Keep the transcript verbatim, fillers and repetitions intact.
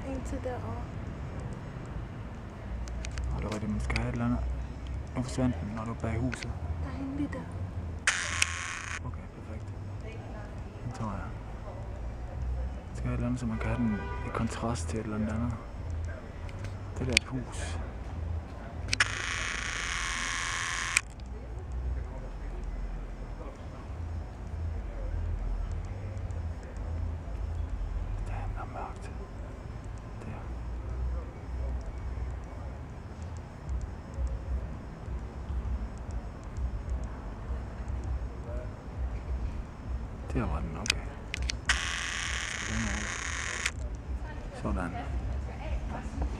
en til derovre. Og det er rigtigt, man skal have et eller andet. Nu forsvandt den, når du er bag huset. Der er en lige der. Okay, perfekt. Den tror jeg. Man skal have et eller andet, så man kan have den i kontrast til et eller andet. Det der er et hus. Der var den, okay. Sådan.